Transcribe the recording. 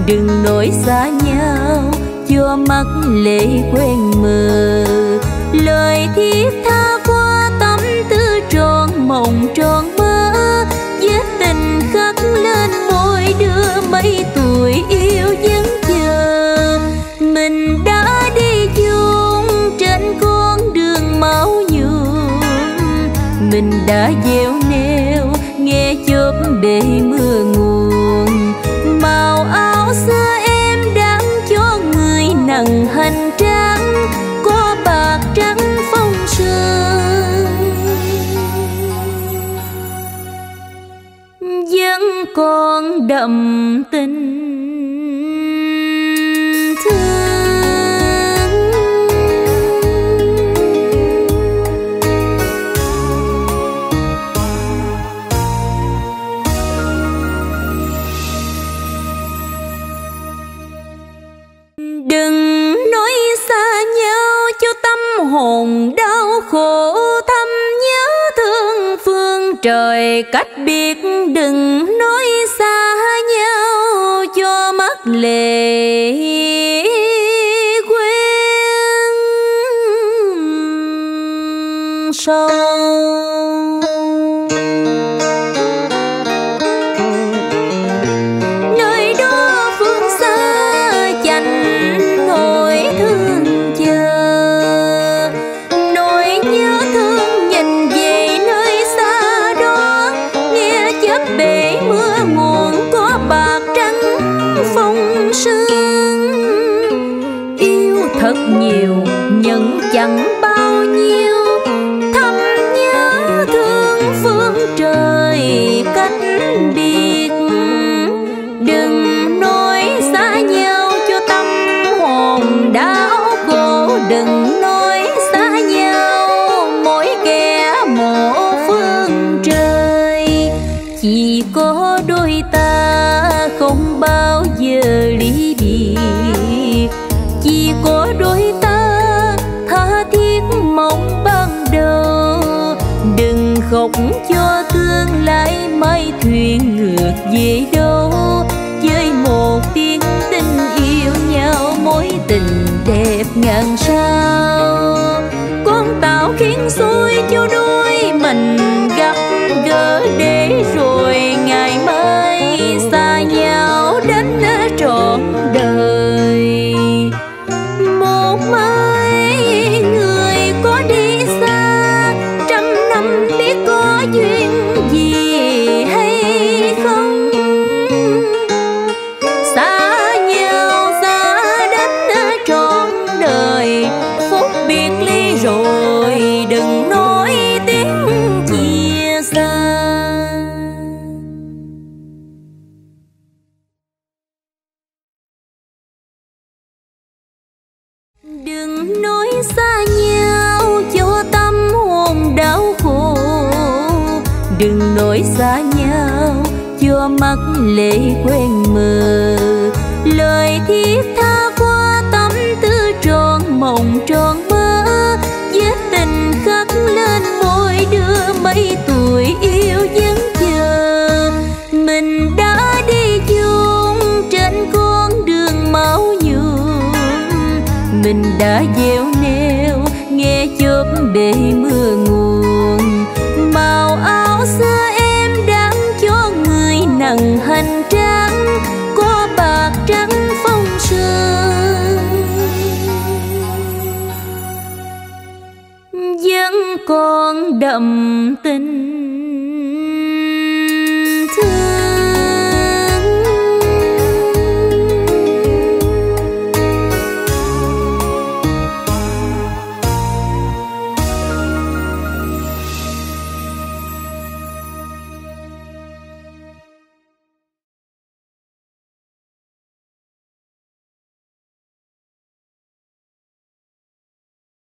đừng nỗi xa nhau cho mắt lệ quen mờ. Lời thiết tha qua tâm tư tròn mộng tròn mơ, vết tình khắc lên môi đưa mấy tuổi yêu vẫn chờ. Mình đã đi chung trên con đường máu nhuộm, mình đã gieo neo nghe chớp bể mưa nguồn. Màu áo xưa em đang cho người nặng hành trang, có bạc trắng phong sương. Vẫn còn đậm tình hồn đau khổ thầm nhớ thương phương trời cách biệt. Đừng nói xa nhau cho mắt lệ quen sâu. Nhiều nhưng chẳng bao nhiêu, thầm nhớ thương phương trời cách biệt. Đừng nói xa nhau cho tâm hồn đau khổ, đừng nói xa nhau mỗi kẻ một phương trời. Chỉ có đôi ta không bao giờ ly biệt, chỉ có đôi ta tha thiết mong ban đầu. Đừng khóc cho tương lai mai thuyền ngược về đâu, với một tiếng tình yêu nhau mối tình đẹp ngàn sao. Con tàu khiến xuôi cho đôi mình gặp gỡ, để rồi ngày mai xa nhau đến trọn đời. Một mai người có đi xa, trăm năm biết có duyên gì hay không. Xa nhau xa đến trọn đời, phút biệt ly rồi đừng nói tiếng chia xa. Đừng nói xa nhau cho tâm hồn đau khổ, đừng nói xa nhau cho mắt lệ quen mờ. Lời thiết tha qua tâm tư tròn mộng tròn mơ, vết tình khắc lên môi đưa mấy tuổi yêu vẫn chờ. Mình đã đi chung trên con đường máu nhuộm, mình đã gieo neo nghe chớp bể mưa nguồn. Màu áo xưa em đang cho người nặng hành trang, có bạc trắng phong sương. Vẫn còn đậm tình